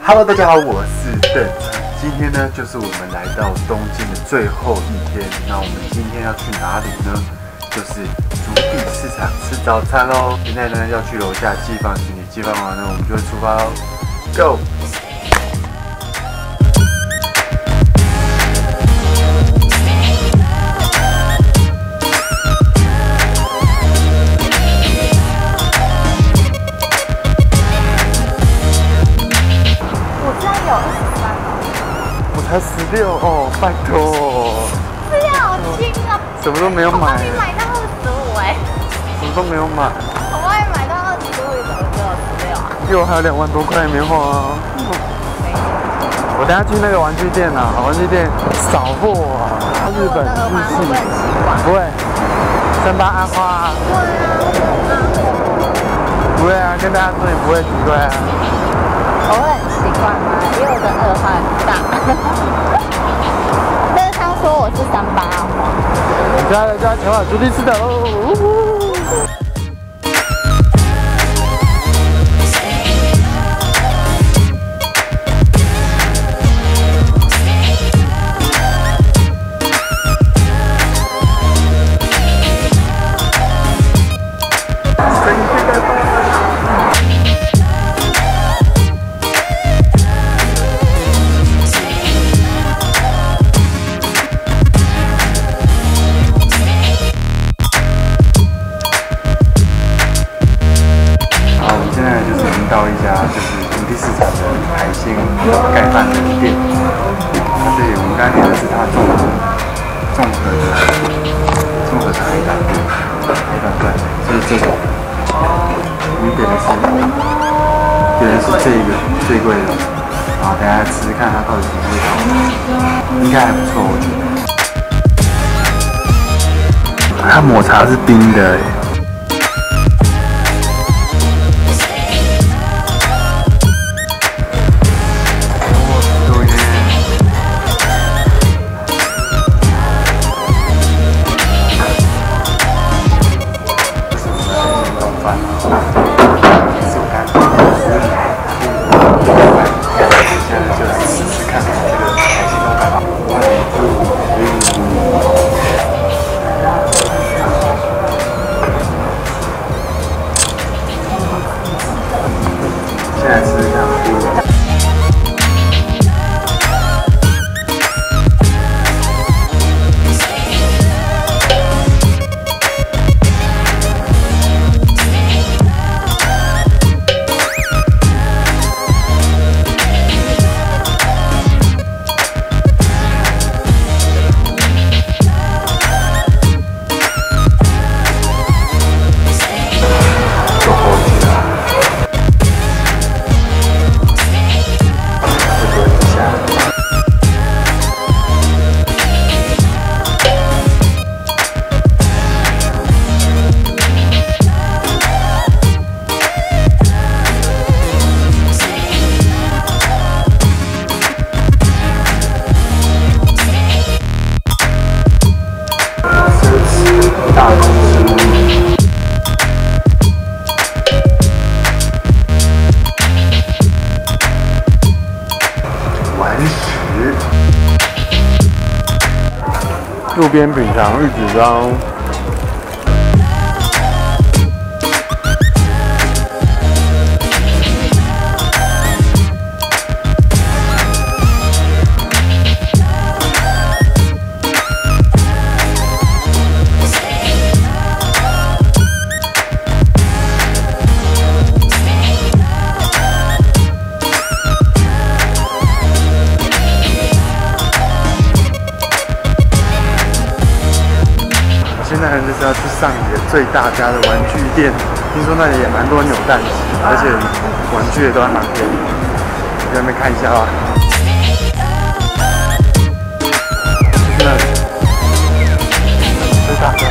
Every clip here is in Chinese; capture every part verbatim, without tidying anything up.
Hello， 大家好，我是邓才。今天呢，就是我们来到东京的最后一天。那我们今天要去哪里呢？就是竹地市场吃早餐喽。现在呢，要去楼下寄放行李，寄放完呢，我们就会出发喽。Go！才十六哦，拜托！ 这样好轻啊！ 什么都没有买， 我帮你买到二十五哎， 什么都没有买。 我帮你买到二十五，怎么只有十六啊？ 因为我还有两万多块没花啊。我等下去那个玩具店啊，玩具店扫货啊。日本日系，不会，三八阿花。 对啊， 不会啊，跟大家说你不会奇怪啊。 我会很习惯吗？因为我的耳环很大。但是他说我是三八花。 加油加油，前往竹地市场喽！到一家就是竹地市场的海鲜盖饭的店，那这里我们刚才点的是它综合综合的综合的海胆海胆饭，就是这种。我们点的是点的是这个最贵的，然后大家吃吃看它到底什么味道，应该还不错，我觉得。它抹茶是冰的。路边品尝玉子烧。现在就是要去上野最大家的玩具店，听说那里也蛮多扭蛋机，而且玩具也都还蛮便宜，在那边看一下吧。那里最大家的。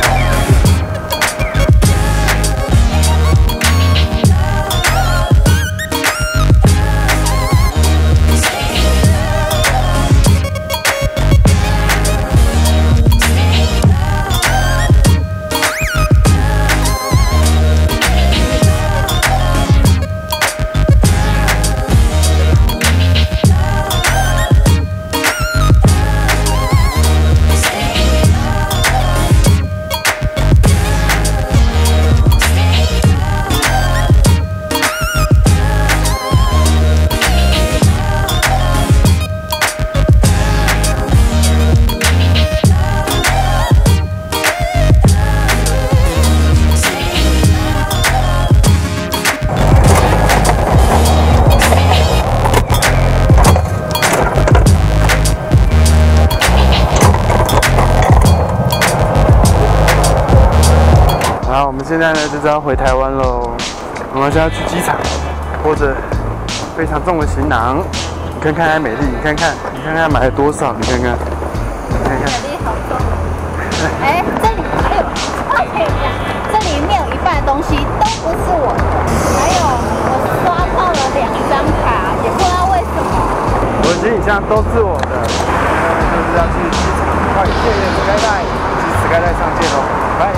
现在呢就是要回台湾喽。我们现在去机场，拖着非常重的行囊。你看看美丽，你看看，你看看买了多少？你看看，你看看。 美丽好重。哎，这里还有，我可以讲，这里面有一半的东西都不是我的，还有我刷到了两张卡，也不知道为什么。 我的行李箱都是我的，就是要去机场，快谢谢史盖代，去史盖代上线喽，拜。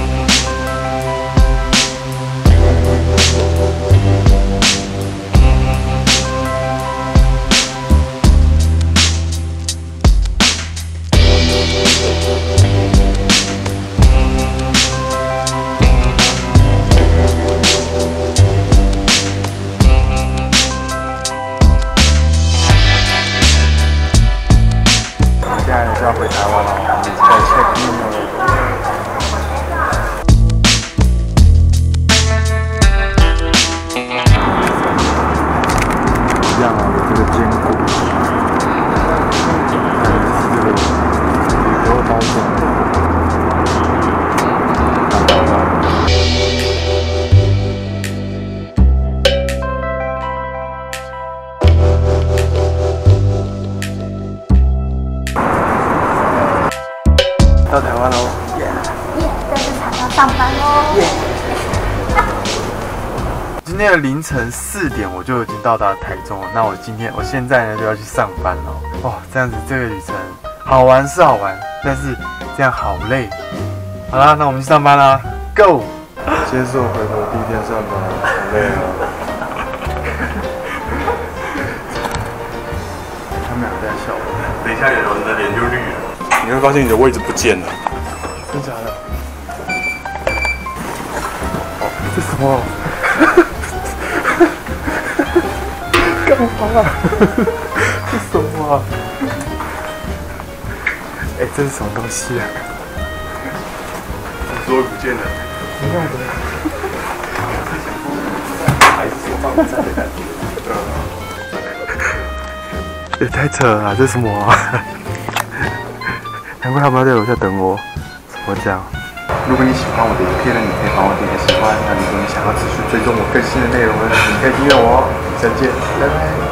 接下来就要回台湾了，我们已经在 check in 了。一样啊，有这个坚果，还有是这个铝箔包装。到台湾喽！耶！ 耶，在市场要上班喽！耶！ 今天的凌晨四点我就已经到达台中了。那我今天我现在呢就要去上班了。哇，这样子这个旅程好玩是好玩，但是这样好累。好啦，那我们去上班啦 ，Go！ 今天是我回国第一天上班，好累啊！他们俩在笑我。 等一下，有人的脸就绿了。 你会发现你的位置不见了，真假的？这什么？干嘛啊？这什么啊？哎、欸，这是什么东西啊？ 所有不见了。 你看的。 还是说放在的感觉？ 也太扯了啦，这是什么啊？难怪他们要在楼下等我。我讲，如果你喜欢我的影片呢，你可以帮我点个喜欢。那如果你想要持续追踪我更新的内容呢，你可以订阅我哦。再见，拜拜。